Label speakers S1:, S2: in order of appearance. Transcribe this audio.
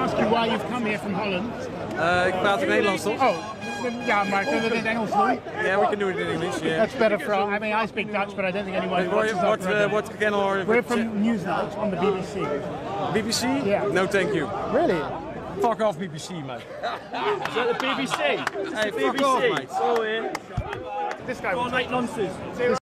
S1: ask you why you've come here from Holland.
S2: Ik praat in Nederlands, toch?
S1: Oh, ja, maar kunnen we het in het Engels doen?
S2: Yeah, we can do it in English, yeah.
S1: That's better for, I mean, I speak Dutch, but I don't think anyone watches
S2: What channel are you?
S1: We're from Newsnight on the BBC.
S2: BBC?
S1: Yeah.
S2: No, thank you.
S1: Really?
S2: Fuck off, BBC, mate.
S3: Is that the BBC?
S2: Hey,
S3: BBC.
S2: fuck off, mate.
S3: Oh, yeah.
S1: This guy
S3: Don't make nonsense.